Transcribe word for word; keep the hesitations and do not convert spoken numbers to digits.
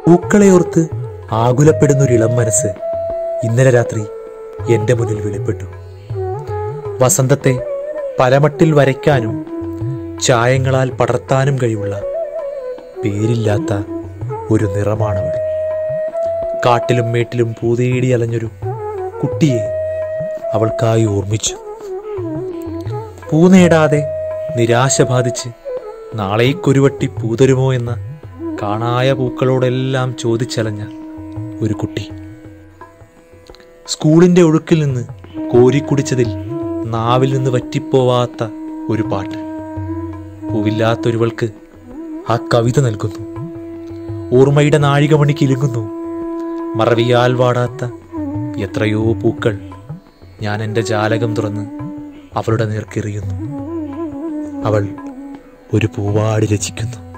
പൂക്കളെയോർത്ത് ആകുലപ്പെടുന്നൊരിളം മനസ്സ് ഇന്നലെ രാത്രി എന്റെ മുന്നിൽ വെളിപ്പെട്ടു. വസന്തത്തെ പലമട്ടിൽ വരയ്ക്കാനും ചായങ്ങളാൽ പടർത്താനും കഴിവുള്ള പേരില്ലാത്ത ഒരു നിറമാണവൾ. കാട്ടിലും മേട്ടിലും പൂതേടി അലഞ്ഞൊരു കുട്ടിയെ അവൾക്കായി ഓർമ്മിച്ചു. പൂ നേടാതെ നിരാശ ബാധിച്ച് നാളേക്കൊരുവട്ടി പൂതരുമോ എന്ന കാണായ പൂക്കളോടെല്ലാം ചോദിച്ചലഞ്ഞ ഒരു കുട്ടി. സ്കൂളിന്റെ ഒഴുക്കിൽ നിന്ന് കോരിക്കുടിച്ചതിൽ നാവിൽ നിന്ന് വറ്റിപ്പോവാത്ത ഒരു പാട്ട് പൂവില്ലാത്തൊരുവൾക്ക് ആ കവിത നൽകുന്നു. ഓർമ്മയുടെ നാഴികമണി കിലുങ്ങുന്നു. മറവിയാൽ വാടാത്ത എത്രയോ പൂക്കൾ ഞാൻ എൻ്റെ ജാലകം തുറന്ന് അവളുടെ നേർക്കെറിയുന്നു. അവൾ ഒരു പൂവാടി രചിക്കുന്നു.